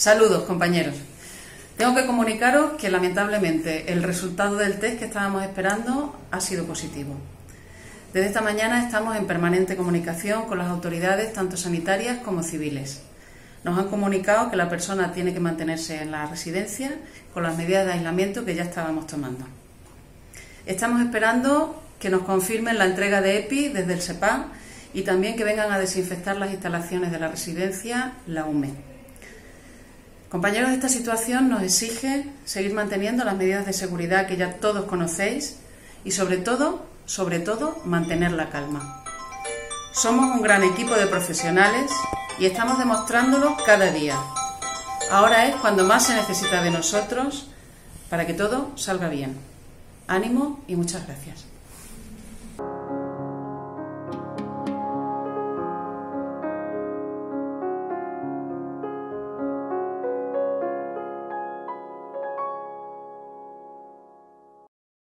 Saludos, compañeros. Tengo que comunicaros que lamentablemente el resultado del test que estábamos esperando ha sido positivo. Desde esta mañana estamos en permanente comunicación con las autoridades tanto sanitarias como civiles. Nos han comunicado que la persona tiene que mantenerse en la residencia con las medidas de aislamiento que ya estábamos tomando. Estamos esperando que nos confirmen la entrega de EPI desde el SEPA y también que vengan a desinfectar las instalaciones de la residencia, la UME. Compañeros, esta situación nos exige seguir manteniendo las medidas de seguridad que ya todos conocéis y sobre todo, mantener la calma. Somos un gran equipo de profesionales y estamos demostrándolo cada día. Ahora es cuando más se necesita de nosotros para que todo salga bien. Ánimo y muchas gracias.